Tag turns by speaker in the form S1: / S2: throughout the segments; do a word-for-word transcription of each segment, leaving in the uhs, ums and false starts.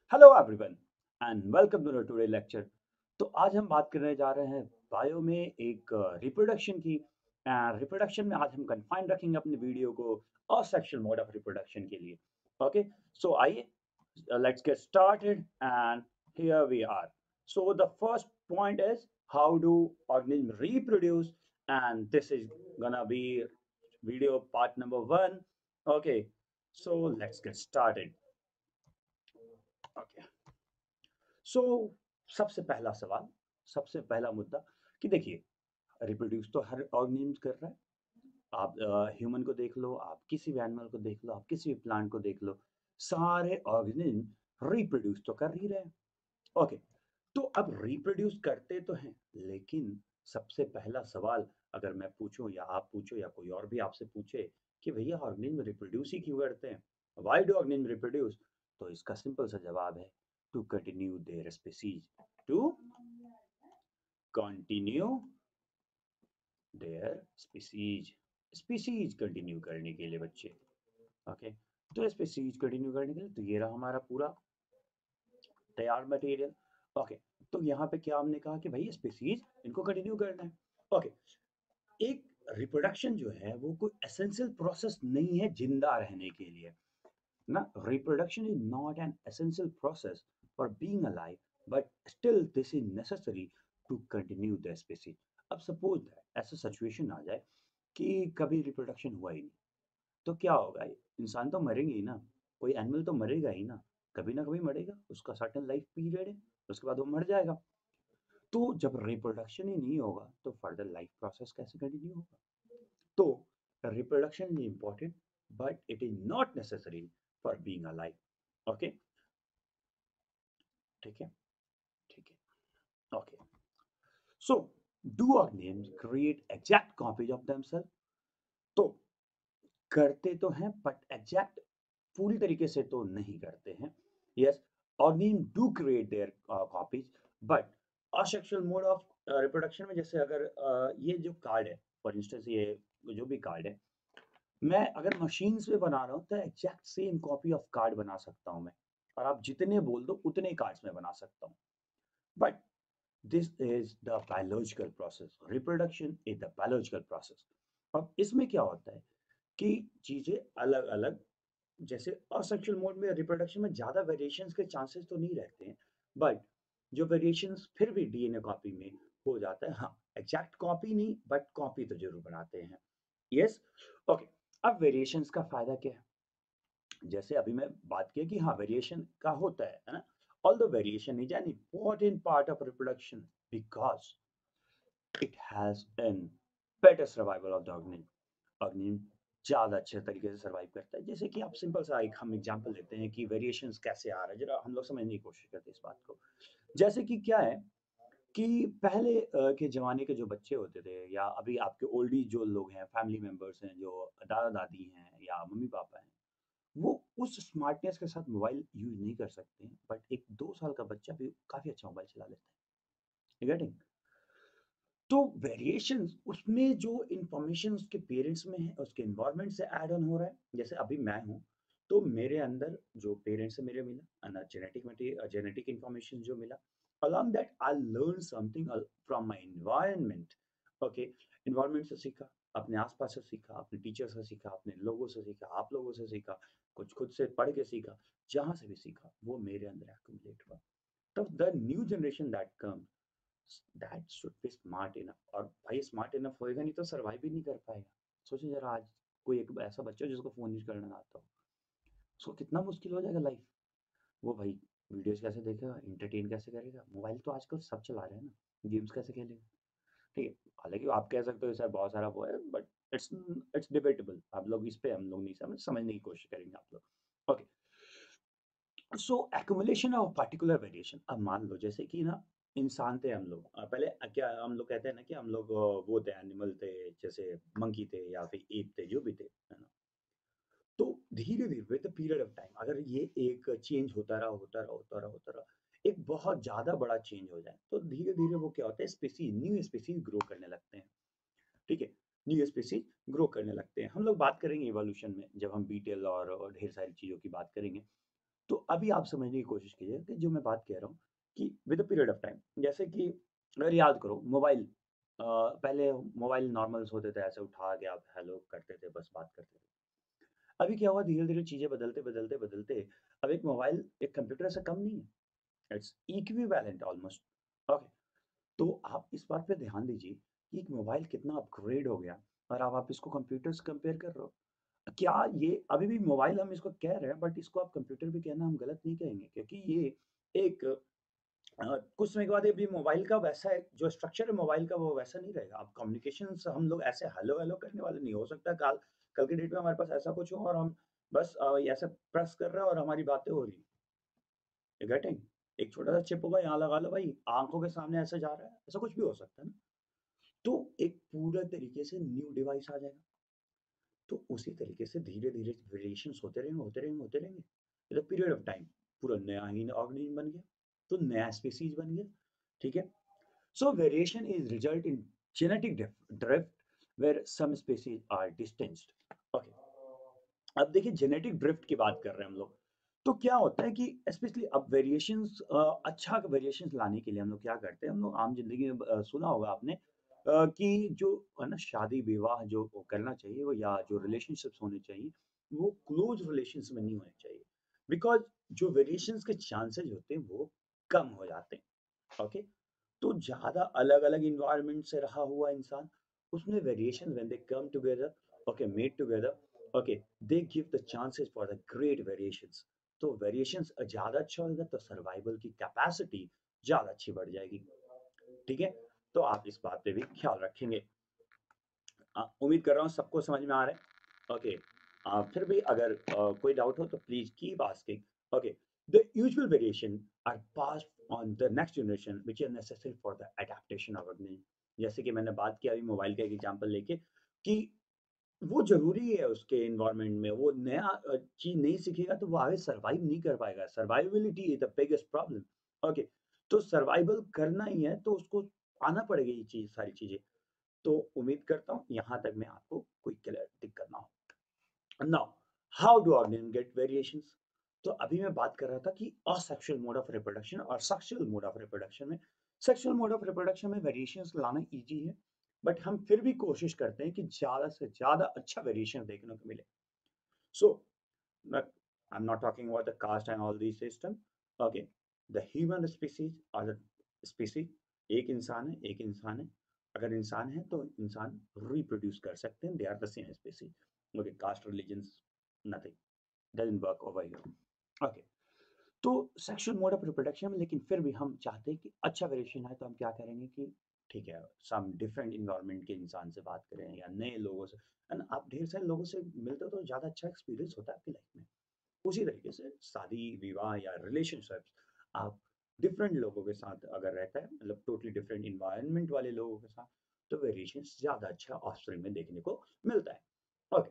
S1: Hello everyone and welcome to today lecture. तो आज हम बात करने जा रहे हैं बायो में एक रिप्रोडक्शन की। रिप्रोडक्शन में आज हम कन्फाइन रखेंगे अपने वीडियो को असेक्सुअल मोड ऑफ रिप्रोडक्शन के लिए। ओके, सो आइए let's get started and here we are. So the first point is how do organism reproduce, and this is gonna be video part number one. Okay, so let's get started. Okay. So so, सबसे पहला सवाल, सबसे पहला मुद्दा कि देखिए, reproduce तो हर organism कर रहा है। आप ह्यूमन को देख लो, आप किसी भी एनिमल को देख लो, आप किसी भी प्लांट को देख लो, सारे ऑर्गेनिज्म रिप्रोड्यूस तो कर ही रहे हैं। ओके, तो अब रिप्रोड्यूस करते तो हैं, लेकिन सबसे पहला सवाल अगर मैं पूछूं या आप पूछो या कोई और भी आपसे पूछे कि भैया ऑर्गेनिज्म रिप्रोड्यूस ही क्यों करते हैं, व्हाई डू ऑर्गेनिज्म रिप्रोड्यूस, तो इसका सिंपल सा जवाब है to continue their species, to continue their species, species continue करने के लिए बच्चे। ओके, तो स्पीसीज कंटिन्यू करने के लिए तो ये रहा हमारा पूरा तैयार मटेरियल। ओके, तो यहाँ पे क्या हमने कहा कि भाई स्पीसीज इनको कंटिन्यू करना है। ओके, एक रिप्रोडक्शन जो है वो कोई एसेंशियल प्रोसेस नहीं है जिंदा रहने के लिए ना। Reproduction is not an essential process for being alive, but still this is necessary to continue the species. अब सपोज ऐसा सिचुएशन आ जाए कि कभी रिप्रोडक्शन हुआ ही नहीं, तो क्या होगा? इंसान तो मरेंगे ही ना, कोई एनिमल तो मरेगा ही ना, कभी ना कभी मरेगा, उसका सर्टेन लाइफ पीरियड है, उसके बाद वो मर जाएगा। तो जब रिप्रोडक्शन ही नहीं होगा तो फर्दर लाइफ प्रोसेस कैसे कंटिन्यू होगा? तो reproduction is important, but it is not necessary for being alive. Okay, ठीक है, ठीक है। Okay, so do organism create exact copies of themselves? तो करते तो हैं, बट एग्जैक्ट पूरी तरीके से तो नहीं करते हैं। Yes, organism do create their copies, but asexual mode of reproduction में, जैसे अगर uh, ये जो कार्ड है, फॉर इंस्टेंस ये जो भी कार्ड है, मैं अगर मशीन्स पे बना रहा हूँ तो exact same copy of card बना सकता हूँ मैं, और आप जितने बोल दो उतने कार्ड्स में बना सकता हूँ। But this is the biological process, reproduction is the biological process. अब इसमें क्या होता है कि चीजें अलग अलग, जैसे असेक्सुअल मोड में रिप्रोडक्शन में ज्यादा वेरिएशंस के चांसेस तो नहीं रहते हैं, बट जो वेरिएशंस फिर भी डीएनए कॉपी में हो जाता है। हाँ, एग्जैक्ट कॉपी नहीं, बट कॉपी तो जरूर बनाते हैं। Yes, okay. अब वेरिएशंस का फायदा क्या है? जैसे अभी मैं बात किया कि हाँ, वेरिएशन का होता है है ना। Although variation is an important part of reproduction because it has an better survival of the organism. Organism ज्यादा अच्छे तरीके से सर्वाइव करता है। जैसे कि आप सिंपल सा एक हम एग्जांपल लेते हैं कि वेरिएशंस कैसे आ रहा है, जरा हम लोग समझने की कोशिश करते हैं इस बात को। जैसे कि क्या है कि पहले अ, के ज़माने के जो बच्चे होते थे, या अभी आपके ओल्डी जो लोग हैं, फैमिली मेंबर्स हैं, जो दादा-दादी हैं या मम्मी-पापा हैं, वो उस स्मार्टनेस के साथ मोबाइल यूज़ नहीं कर सकते हैं, बट एक दो साल का बच्चा भी काफ़ी अच्छा मोबाइल चला लेता है। You getting? तो वेरिएशंस उसमें जो इन्फॉर्मेशन उसके पेरेंट्स में है, उसके एनवायरनमेंट से ऐड ऑन हो रहा है। जैसे अभी मैं हूँ, तो मेरे अंदर जो पेरेंट्स से मेरे मिला ना, जेनेटिक मटेरियल, जेनेटिक इन्फॉर्मेशन जो मिला, along that I learn something al- from my environment. Okay, environment से सीखा, अपने आसपास से सीखा, अपने टीचर से सीखा, अपने लोगों से सीखा, आप लोगों से सीखा, कुछ खुद से पढ़ के सीखा। जहाँ से भी सीखा वो मेरे अंदर एक्यूमुलेट हुआ। तब the new generation that come, that should be smart enough. और भाई स्मार्ट इनफ होएगा नहीं तो सर्वाइव भी नहीं कर पाएगा। सोचिए जरा, आज कोई एक ऐसा बच्चा जिसको फोन यूज करना ना आता हो, उसको कितना मुश्किल हो जाएगा लाइफ। वो भाई वीडियोस कैसे देखेगा, एंटरटेन कैसे करेगा? मोबाइल तो आजकल सब चला रहे हैं ना, गेम्स कैसे खेलेगा? ठीक है, हालांकि आप कह सकते हो सर बहुत सारा वो है, बट इट्स इट्स डिबेटेबल। आप लोग इस पे, हम लोग नहीं समझ समझने की कोशिश करेंगे आप लोग। Okay, so accumulation of particular variation. अब मान लो जैसे कि ना, इंसान थे हम लोग, अ, पहले अ, क्या हम लोग कहते हैं ना कि हम लोग अ, वो थे, एनिमल थे, जैसे मंकी थे या फिर एप थे, जो भी थे, है ना। तो धीरे धीरे with the period of time, अगर ये एक चेंज होता रहा होता रहा होता रहा होता रहा, एक बहुत ज्यादा बड़ा चेंज हो जाए, तो धीरे धीरे वो क्या होता है, स्पीसीज, न्यू स्पीसीज ग्रो करने लगते हैं। ठीक है, न्यू स्पीसीज ग्रो करने लगते हैं। हम लोग बात करेंगे इवोल्यूशन में, जब हम बीटल और, और ढेर सारी चीजों की बात करेंगे। तो अभी आप समझने की कोशिश कीजिए कि जो मैं बात कह रहा हूँ कि with a period of time, जैसे कि अगर याद करो मोबाइल, अ, पहले मोबाइल नॉर्मल्स होते थे, ऐसे उठा के आप हेलो करते थे, बस बात करते थे। अभी क्या हुआ, धीरे-धीरे चीज़ें बदलते, बदलते, बदलते अब एक मोबाइल एक कंप्यूटर से कम नहीं है। Its equivalent almost. ओके, तो आप इस बात पे ध्यान दीजिए कि एक मोबाइल कितना अपग्रेड हो गया और अब आप इसको कंप्यूटर से कंपेयर कर रहे हो। क्या ये अभी भी मोबाइल हम इसको कह रहे हैं, बट इसको आप कंप्यूटर भी कहना हम गलत नहीं कहेंगे, क्योंकि ये एक अ, कुछ समय के बाद ये भी मोबाइल का वैसा है, जो स्ट्रक्चर है मोबाइल का वो वैसा नहीं रहेगा। अब कम्युनिकेशंस हम लोग ऐसे हेलो हेलो करने वाले नहीं, हो सकता है कल कल की डेट में हमारे पास ऐसा कुछ हो और हम बस अ, ये ऐसे प्रेस कर रहे हैं और हमारी बातें हो रही, यू गेटिंग? एक छोटा सा चिप होगा, यहाँ लगा लो भाई, आंखों के सामने ऐसे जा रहा है, ऐसा कुछ भी हो सकता है ना। तो एक पूरा तरीके से न्यू डिवाइस आ जाएगा। तो उसी तरीके से धीरे-धीरे वेरिएशंस होते रहेंगे, होते रहेंगे, होते रहेंगे। With a period of time पूरा नया ही ऑर्गेनिज़्म बन गया, तो नया स्पीशीज़ बन गया, ठीक है? So variation is result in genetic dif- drift where some species are distanced. Okay. अब देखिए जेनेटिक ड्रिफ्ट की बात कर रहे हैं हम लोग। तो क्या होता है कि स्पेशली अब वेरिएशंस, अच्छा वेरिएशंस लाने के लिए हम लोग क्या करते हैं, हम लोग आम जिंदगी में अ, सुना होगा आपने अ, कि जो है ना शादी विवाह जो करना चाहिए वो, या जो रिलेशनशिप्स होने चाहिए वो क्लोज रिलेशंस में नहीं होने चाहिए, बिकॉज जो वेरिएशंस के चांसेस होते हैं वो कम हो जाते हैं। ओके, तो ज़्यादा अलग-अलग एनवायरनमेंट से रहा हुआ इंसान, उसमें variation when they come together, okay, mate together, okay, they give the chances for the great variations. तो वेरिएशंस ज़्यादा अच्छा होगा तो सर्वाइवल की कैपेसिटी ज़्यादा अच्छी बढ़ जाएगी, ठीक है? तो आप इस बात पे भी ख्याल रखेंगे। अ, उम्मीद कर रहा हूँ सबको समझ में आ रहा है। ओके, अ, फिर भी अगर अ, कोई डाउट हो तो please keep asking. Okay, the usual variation are passed on the next generation which are necessary for the adaptation of organism. जैसे कि मैंने बात की अभी मोबाइल का एक एग्जांपल लेके कि वो ज़रूरी है उसके एनवायरनमेंट में, वो नया अ, चीज़ नहीं सीखेगा तो वो आगे सर्वाइव नहीं कर पाएगा। Survivability is the biggest problem. Okay, तो सर्वाइवल करना ही है तो उसको आना पड़ेगा ये चीज़, सारी चीज़ें। तो उम्मीद करता हूँ यहाँ तक में आपको कोई क्लियर दिक्कत ना हो। Now, how do organism get variations? तो अभी मैं बात कर रहा था कि असेक्सुअल मोड ऑफ रिप्रोडक्शन और सेक्सुअल मोड ऑफ रिप्रोडक्शन में, सेक्सुअल मोड ऑफ रिप्रोडक्शन में वेरिएशंस लाना इजी है, बट हम फिर भी कोशिश करते हैं कि ज़्यादा से ज़्यादा अच्छा वेरिएशन देखने को मिले। So I am not talking about the caste and all these system. Okay, the human species और द स्पीसीज, एक इंसान है, एक इंसान है। अगर इंसान है तो इंसान रिप्रोड्यूस कर सकते हैं, they are the same species. Okay, caste religions nothing, doesn't work over here. Okay, तो सेक्सुअल मोड ऑफ रिप्रोडक्शन में लेकिन फिर भी हम चाहते हैं कि अच्छा वेरिएशन आए, तो हम क्या करेंगे कि ठीक है, सम डिफरेंट इन्वायरमेंट के इंसान से बात करें या नए लोगों से, एंड आप ढेर सारे लोगों से मिलते हो तो ज़्यादा अच्छा एक्सपीरियंस होता है आपकी लाइफ में। उसी तरीके से शादी विवाह या रिलेशनशिप्स, आप डिफरेंट लोगों के साथ अगर रहता है, मतलब टोटली डिफरेंट इन्वायरमेंट वाले लोगों के साथ, तो वेरिएशन ज़्यादा अच्छा ऑफस्प्रिंग में देखने को मिलता है। Okay,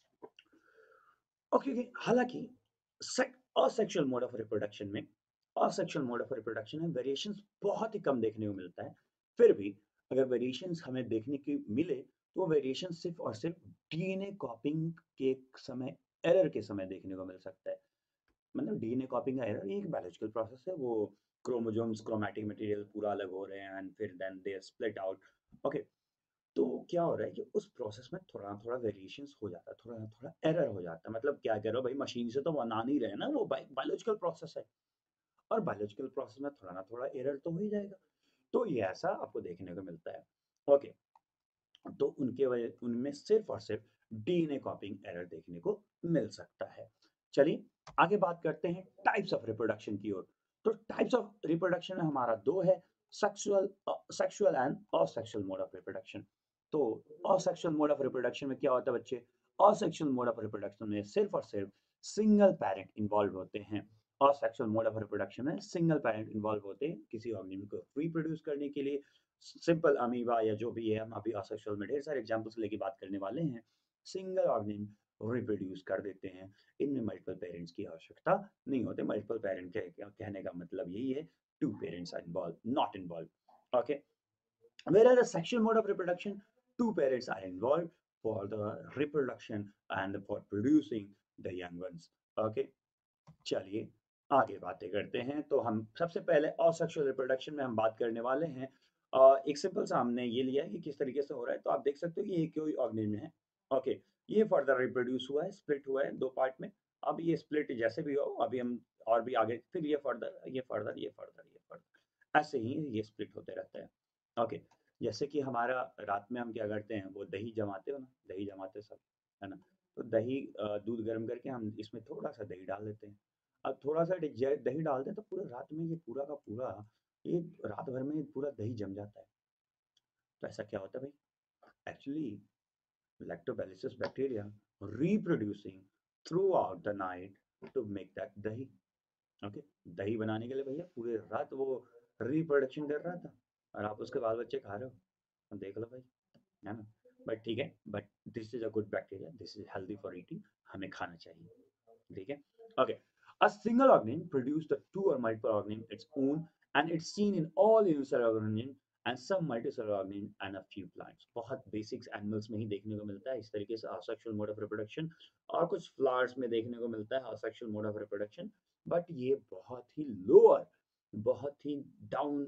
S1: okay, okay. हालाँकि सेक असेक्सुअल मोड ऑफ रिप्रोडक्शन में, असेक्सुअल मोड ऑफ रिप्रोडक्शन में वेरिएशंस बहुत ही कम देखने को मिलता है। फिर भी अगर वेरिएशंस हमें देखने की मिले, तो वो वेरिएशन सिर्फ़ और सिर्फ़ डीएनए कॉपिंग के समय, एरर के समय देखने को मिल सकता है। मतलब डीएनए कॉपिंग का एरर, ये एक बायोलॉजिकल प्रोसेस है, वो क्रोमोसोम्स, क्रोमैटिक मटेरियल पूरा अलग हो रहे हैं एंड फिर then they split out. Okay, तो क्या हो रहा है कि उस प्रोसेस में थोड़ा-थोड़ा वेरिएशंस हो जाता है, थोड़ा-थोड़ा एरर हो जाता है। मतलब क्या कह रहे हो भाई, मशीन से तो बना नहीं रहे हैं ना, वो बाय बायोलॉजिकल प्रोसेस है, और बायोलॉजिकल प्रोसेस में थोड़ा ना थोड़ा एरर तो हो ही जाएगा। तो ये ऐसा आपको देखने को मिलता है। ओके, तो उनके वजह उनमें सिर्फ़ और सिर्फ़ डीएनए कॉपिंग एरर देखने को मिल सकता है। चलिए आगे बात करते हैं टाइप्स ऑफ रिप्रोडक्शन की ओर। तो टाइप्स ऑफ रिप्रोडक्शन में हमारा दो है, sexual uh, sexual and asexual mode of reproduction. तो असेक्सुअल मोड ऑफ रिप्रोडक्शन में क्या होता है बच्चे? असेक्सुअल मोड ऑफ रिप्रोडक्शन में सिर्फ़ और सिर्फ़ सिंगल पैरेंट इन्वॉल्व होते हैं। असेक्सुअल मोड ऑफ रिप्रोडक्शन में सिंगल पैरेंट इन्वॉल्व होते हैं किसी ऑर्गेनिज्म को रिप्रोड्यूस करने के लिए। सिंपल अमीबा या जो भी है, हम अभी असेक्सुअल में ढेर सारे एग्जांपल्स लेके बात करने वाले हैं। सिंगल ऑर्गेनिज्म रिप्रोड्यूस कर देते हैं, इनमें मल्टीपल पेरेंट्स की आवश्यकता नहीं होती। मल्टीपल पेरेंट के कहने का मतलब यही है, two parents are involve, not involve. Okay, whereas the sexual mode of reproduction, two parents are involved for the reproduction and for producing the young ones. Okay, चलिए आगे बातें करते हैं। तो हम सबसे पहले असेक्सुअल रिप्रोडक्शन में हम बात करने वाले हैं। अ, एक सिंपल सा हमने ये लिया है कि किस तरीके से हो रहा है। तो आप देख सकते हो कि ये कोई ऑर्गेनिज्म है। ओके, ये फर्दर रिप्रोड्यूस हुआ है, स्प्लिट हुआ है दो पार्ट में। अब ये स्प्लिट जैसे भी हो, अभी हम और भी आगे, फिर ये फर्दर, ये फर्दर, ये फर्दर, ये फर्दर, ऐसे ही ये स्प्लिट होते रहते हैं। ओके, जैसे कि हमारा रात में हम क्या करते हैं, वो दही जमाते हो ना, दही जमाते सब, है ना? तो दही अ, दूध गर्म करके हम इसमें थोड़ा सा दही डाल देते हैं। अब थोड़ा-सा ड ज दही डाल दें तो पूरे रात में ये पूरा का पूरा, ये रात भर में पूरा दही जम जाता है। तो ऐसा क्या होता है भाई? Actually lactobacillus bacteria reproducing throughout the night to make that dahi. Okay, दही बनाने के लिए भैया पूरे रात वो रिप्रोडक्शन कर रहा था और आप उसके बाल-बच्चे खा रहे हो। देख लो भाई, है ना? बट ठीक है, but this is a good bacteria, this is healthy for eating, हमें खाना चाहिए। ठीक है? Okay. A single organism produces the two or multiple organisms its own, and it's seen in all unicellular organisms and some multicellular organisms and a few plants. बहुत basics animals में ही देखने को मिलता है इस तरीके से asexual mode of reproduction, और कुछ फ्लावर्स में देखने को मिलता है asexual mode of reproduction, but ये बहुत ही लोअर, बहुत ही डाउन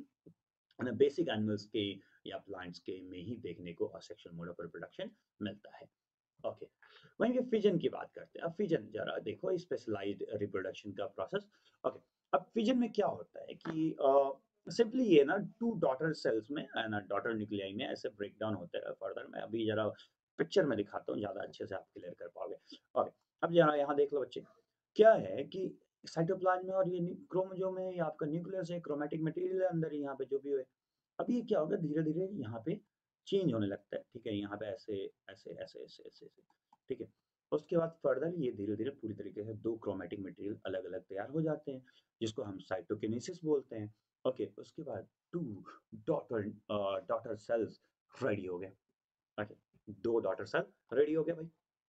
S1: बेसिक एनिमल्स के या प्लांट्स के में ही देखने को asexual mode of reproduction मिलता है। ओके, वहीं पे फिजन की बात करते हैं। अब फिजन जरा देखो, स्पेशलाइज्ड रिप्रोडक्शन का प्रोसेस। ओके, अब फिजन में क्या होता है कि सिंपली ये ना टू डॉटर सेल्स में ना, डॉटर न्यूक्लियाई में ऐसे ब्रेक डाउन होते हैं फर्दर। मैं अभी जरा पिक्चर में दिखाता हूँ, ज़्यादा अच्छे से आप क्लियर कर पाओगे। ओके, अब जरा यहाँ देख लो बच्चे, क्या है कि साइटोप्लाज्म में और ये क्रोमोसोम में, ये आपका न्यूक्लियस है, क्रोमैटिक मटेरियल है अंदर यहाँ पे जो भी है। अब ये क्या होगा, धीरे धीरे यहाँ पे चेंज होने लगता है। ठीक है, यहाँ पे ऐसे ऐसे ऐसे ऐसे ऐसे ऐसे, ठीक है। उसके बाद फर्दर ये धीरे धीरे पूरी तरीके से दो क्रोमैटिक मटेरियल अलग अलग तैयार हो जाते हैं, जिसको हम साइटोकिनेसिस बोलते हैं। ओके, उसके बाद two daughter daughter cells ready हो गए। ओके, दो डॉटर सेल रेडी हो गए भाई।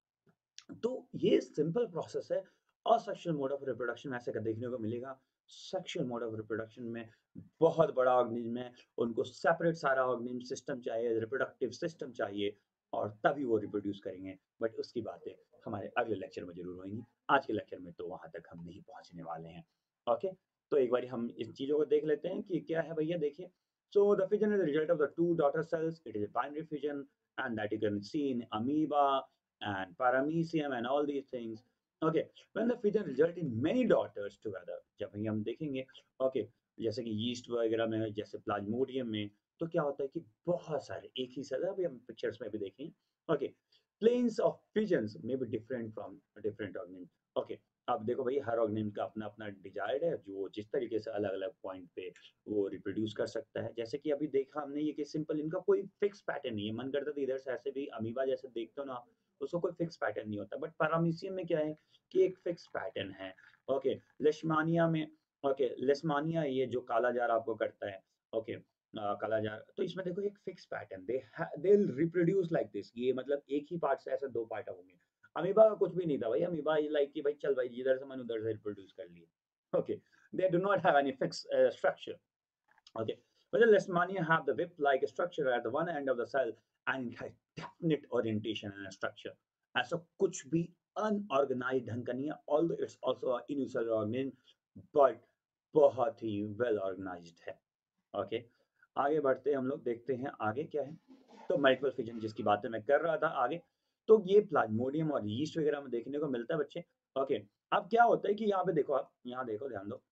S1: तो ये सिंपल प्रोसेस है। असेक्सुअल मोड ऑफ रिप्रोडक्शन ऐसे का देखने को मिलेगा। सेक्सुअल मोड ऑफ रिप्रोडक्शन में बहुत बड़ा ऑर्गेनिज्म है, उनको सेपरेट सारा ऑर्गेनिज्म सिस्टम चाहिए, रिप्रोडक्टिव सिस्टम चाहिए, और तभी वो रिप्रोड्यूस करेंगे। बट उसकी बातें हमारे अगले लेक्चर में जरूर होंगी। आज के लेक्चर में तो वहां तक हम नहीं पहुंचने वाले हैं। ओके, तो एक बार हम इन चीजों को देख लेते हैं कि क्या है भैया। देखिए, so the fission is the result of the two daughter cells. It is a binary fission, and that you can see in amoeba and paramecium and all these things. Okay, when the fission result in many daughters together, जब भी हम देखेंगे, okay, जैसे कि yeast वगैरह में, जैसे Plasmodium में, तो क्या होता है कि बहुत सारे एक ही सेल, अभी हम पिक्चर्स में भी देखेंगे। Okay, planes of fissions may be different from different organism. Okay, अब देखो भाई, हर ऑर्गेनिज्म का अपना अपना डिजायर है, जो जिस तरीके से अलग अलग पॉइंट पे वो रिप्रोड्यूस कर सकता है। जैसे कि अभी देखा हमने ये कि सिंपल इनका कोई फिक्स पैटर्न नहीं है। मन करता तो इधर से ऐसे भी अमीबा जैसे देखते हो ना, उसको कोई फिक्स पैटर्न नहीं होता। बट पैरामीशियम में क्या है कि एक फिक्स पैटर्न है। ओके, लेशमानिया में, ओके, लेशमानिया ये जो काला जार आपको करता है। ओके, अ, काला जार, तो इसमें देखो एक fix pattern, they they will reproduce like this. ये मतलब एक ही पार्ट से ऐसे दो पार्ट होंगे। अमीबा का कुछ भी नहीं था भाई। अमीबा लाइक कि भाई चल भाई, जिधर से मन उधर से रिप्रोड्यूस कर लिए। Okay, they do not have any fixed uh, structure. Okay, but the Leishmania have the whip-like structure at the one end of the cell, and it has definite orientation and structure. ऐसा कुछ भी unorganized ढंग का नहीं है, although it's also a unicellular organism, but बहुत ही well organized है। ओके, आगे बढ़ते हैं हम लोग, देखते हैं आगे क्या है। तो मल्टीपल फिजन जिसकी बातें मैं कर रहा था आगे, तो ये प्लाज्मोडियम और यीस्ट वगैरह में देखने को मिलता है बच्चे। ओके, अब क्या होता है कि यहाँ पे देखो, आप यहाँ देखो, ध्यान दो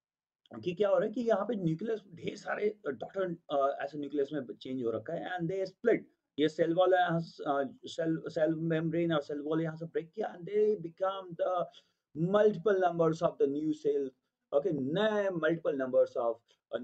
S1: कि क्या हो रहा है कि यहाँ पे न्यूक्लियस ढेर सारे डॉटर ऐसे न्यूक्लियस में चेंज हो रखा है, एंड दे स्प्लिट। ये सेल वॉल यहाँ सेल सेल मेम्ब्रेन और सेल वॉल यहाँ से ब्रेक किया, and they become the multiple numbers of the new cell. Okay, नए मल्टीपल नंबर्स ऑफ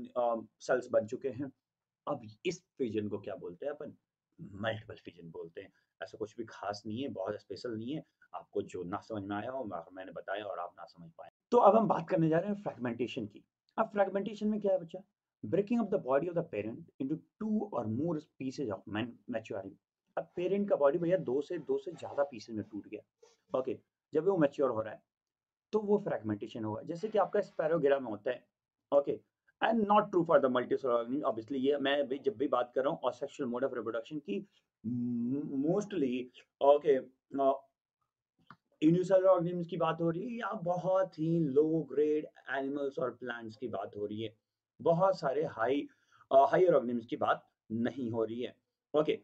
S1: सेल्स बन चुके हैं। अब इस फिजन को क्या बोलते हैं अपन? मल्टीपल फिजन बोलते हैं। ऐसा कुछ भी खास नहीं है, बहुत स्पेशल नहीं है। आपको जो ना समझ में आया हो मैंने बताया, और आप ना समझ पाए। तो अब हम बात करने जा रहे हैं फ्रैगमेंटेशन की। अब फ्रैगमेंटेशन में क्या है बच्चा? Breaking of the body of the parent into two और मोर पीसेज ऑफ मैच्योरिंग। अब पेरेंट का बॉडी भैया दो से दो से ज्यादा पीसेज में टूट गया। ओके, जब वो मैच्योर हो रहा है तो वो फ्रैगमेंटेशन होगा, जैसे कि आपका स्पैरोगिरा में होता है। Okay, and not true for the multicellular organism. Obviously ये मैं भी जब भी बात कर रहा हूँ असेक्सुअल मोड ऑफ रिप्रोडक्शन की, मोस्टली ओके यूनिसेलुलर ऑर्गेनिम्स की बात हो रही है या बहुत ही लो ग्रेड एनिमल्स और प्लांट्स की बात हो रही है, बहुत सारे हाई हायर ऑर्गेनिम्स की बात नहीं हो रही है। Okay,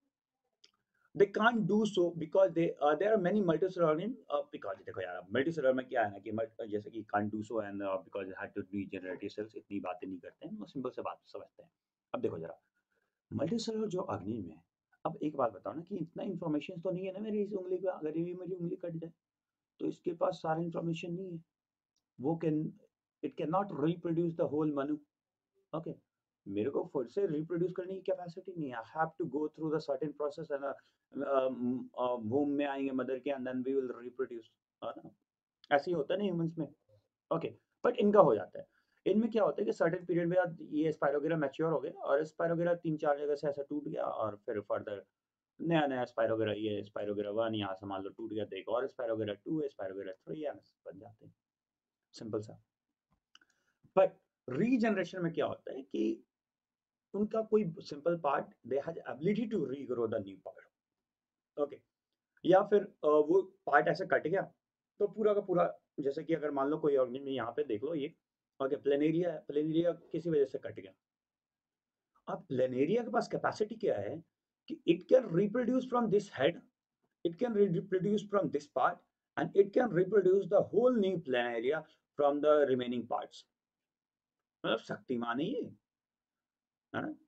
S1: they can't do so because they uh, there are many multicellular organisms uh, because देखो यार मल्टीसेलुलर में क्या है ना कि मल्ट- जैसे कि can't do so and uh, because it had to regenerate cells, इतनी बातें नहीं करते हैं, वो सिंपल से बात समझते हैं। अब देखो जरा मल्टीसेलुलर जो ऑर्गेनिज्म है, अब एक बात बताओ ना कि इतना इन्फॉर्मेशन तो नहीं है ना मेरी इस उंगली का, अगर ये मेरी उंगली कट जाए तो इसके पास सारा इन्फॉर्मेशन नहीं है, वो can it can not reproduce the whole मनु। ओके, मेरे को फिर से रिप्रोड्यूस करने की कैपेसिटी नहीं है, I have to go through the certain process and womb में आएंगे मदर के and then we will reproduce, है ना? ऐसे ही होता है ना ह्यूमंस में। ओके, बट इनका हो जाता है। इनमें क्या होता है कि सर्टेन पीरियड में बाद ये स्पाइरोगेरा मैच्योर हो गए और स्पाइरोगेरा तीन चार जगह से ऐसा टूट गया और फिर फर्दर नया नया स्पाइरोगेरा, ये स्पाइरोगेरा वन यहाँ से मान लो टूट गया तो एक और स्पाइरोगेरा टू है, स्पाइरोगेरा थ्री है, बन जाते हैं, सिंपल सा। बट रीजनरेशन में क्या होता है कि उनका कोई simple part they has ability to regrow the new part. Okay, या फिर अ, वो पार्ट ऐसे कट गया तो पूरा का पूरा, जैसे कि अगर मान लो कोई ऑर्गेनिज्म यहाँ पे देख लो ये, ओके प्लेनेरिया है, प्लेनेरिया किसी वजह से कट गया। अब प्लेनेरिया के पास कैपेसिटी क्या है कि it can reproduce from this head, it can reproduce from this part and it can reproduce the whole new planaria from the remaining parts. मतलब शक्तिमान है ये, है ना?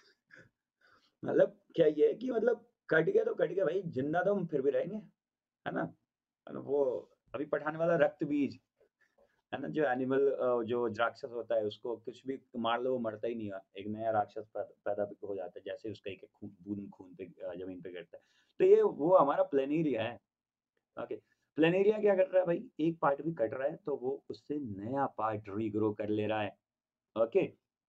S1: मतलब क्या ये है कि मतलब कट गया तो कट गया भाई, जिंदा तो हम फिर भी रहेंगे, है ना? मतलब वो अभी पठाने वाला रक्त बीज, है ना, जो एनिमल जो राक्षस होता है उसको कुछ भी मार लो वो मरता ही नहीं है, एक नया राक्षस पैदा पैदा हो जाता है जैसे उसका एक एक खून बूंद खून पे अ, जमीन पे गिरता है। तो ये वो हमारा प्लेनेरिया है। ओके, प्लेनेरिया क्या कर रहा है भाई, एक पार्ट भी कट रहा है तो वो उससे नया पार्ट रीग्रो कर ले रहा है। Okay,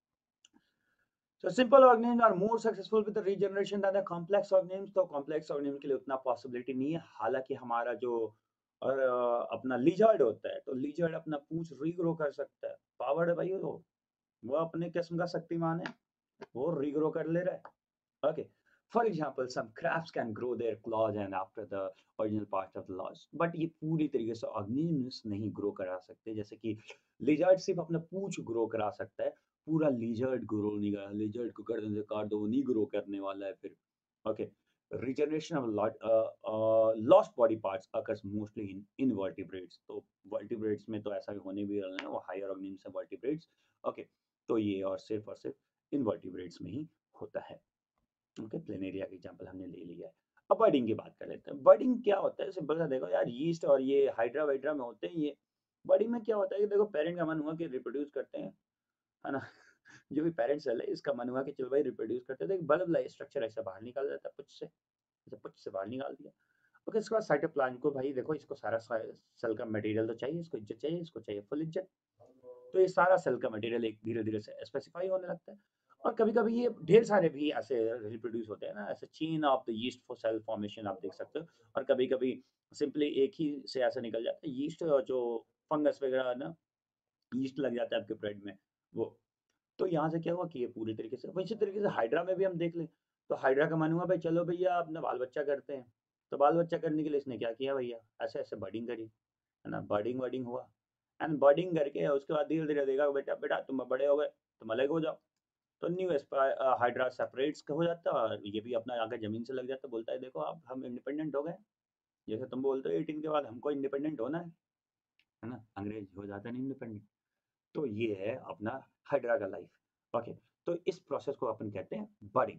S1: so simple organisms are more successful with the regeneration than the complex organisms। तो complex organism के लिए उतना possibility नहीं है, हालांकि हमारा जो और अ, अपना लिजर्ड होता है तो लिजर्ड अपना पूंछ रीग्रो कर सकता है, पावर्ड है भाई वो वो अपने किस्म का शक्तिमान है, वो रीग्रो कर ले रहा है। Okay, for example some crabs can grow their claws and after the original part of the loss, but ये पूरी तरीके से ऑर्गेनिजम्स नहीं ग्रो करा सकते, जैसे कि लिजर्ड सिर्फ अपना पूंछ ग्रो करा सकता है, पूरा लिजर्ड ग्रो नहीं करा, लिजर्ड को गर्दन से काट दो वो नहीं ग्रो करने वाला है फिर। Okay, regeneration of lot uh, uh, lost body parts occurs mostly in invertebrates। तो vertebrates में तो ऐसा होने भी रहा है, वो हायर ऑर्गेनिम्स है vertebrates। ओके, तो ये और सिर्फ और सिर्फ इनवर्टिब्रेट्स में ही होता है। ओके, प्लेनेरिया का एग्जांपल हमने ले लिया है। अब बर्डिंग की बात कर लेते हैं। बर्डिंग क्या होता है, सिंपल सा देखो यार, यीस्ट और ये हाइड्रा वाइड्रा में होते हैं ये। बर्डिंग में क्या होता है कि देखो पेरेंट का मन हुआ कि रिप्रोड्यूस करते हैं, है ना? जो भी पेरेंट सेल है इसका मन हुआ कि चलो भाई रिप्रोड्यूस करते हैं, तो एक बल्ब लाइक स्ट्रक्चर ऐसा बाहर निकाल जाता है पुच से, ऐसे पुच से बाहर निकाल दिया। ओके, इसके बाद साइटोप्लाज्म को भाई देखो इसको सारा सेल का मटेरियल तो चाहिए, इसको इज्जत चाहिए, इसको चाहिए फुल इज्जत। तो ये सारा सेल का मटेरियल एक धीरे-धीरे से स्पेसिफाई होने लगता है। और कभी-कभी ये ढेर सारे भी ऐसे रिप्रोड्यूस होते हैं ना, ऐसे chain of the yeast for cell formation आप देख सकते हो। और कभी-कभी सिंपली एक ही से ऐसा निकल जाता है यीस्ट, जो फंगस वगैरह है ना, यीस्ट लग जाता है आपके ब्रेड में वो। तो यहाँ से क्या हुआ कि ये पूरी तरीके से वैसे तरीके से हाइड्रा में भी हम देख लें, तो हाइड्रा का मन हुआ भाई चलो भैया अपना बाल बच्चा करते हैं। तो बाल बच्चा करने के लिए इसने क्या किया भैया, ऐसे ऐसे बर्डिंग करी, है ना, बर्डिंग वर्डिंग हुआ एंड बर्डिंग करके उसके बाद धीरे धीरे देखा बेटा बेटा तुम बड़े हो गए, तुम अलग हो जाओ। तो न्यू हाइड्रा सेपरेट्स हो जाता है और ये भी अपना आगे जमीन से लग जाता है, बोलता है देखो अब हम इंडिपेंडेंट हो गए, जैसे तुम बोलते हो एटीन के बाद हमको इंडिपेंडेंट होना है है ना, अंग्रेज हो जाता है इंडिपेंडेंट। तो ये है अपना हाइड्रा का लाइफ। ओके, तो इस प्रोसेस को अपन कहते हैं budding.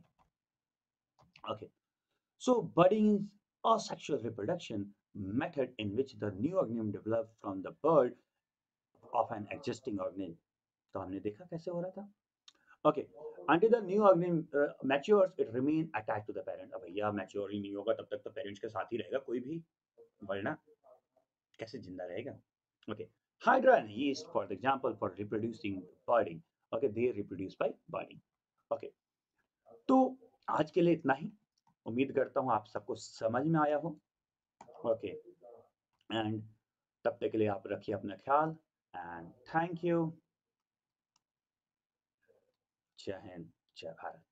S1: Okay, so budding is asexual reproduction method in which the new organism develops from the bud of an existing organism। तो हमने देखा कैसे हो रहा था। Okay, until the new organism uh, matures it remain attached to the parent। अब भैया mature ही नहीं होगा तब तक तो पेरेंट्स के साथ ही रहेगा कोई भी, वरना कैसे जिंदा रहेगा। Okay, hydra and yeast for the example for reproducing budding। Okay, they reproduce by budding। Okay, तो आज के लिए इतना ही। उम्मीद करता हूँ आप सबको समझ में आया हो। ओके, एंड तब तक के लिए आप रखिए अपना ख्याल एंड थैंक यू। जय हिंद, जय भारत।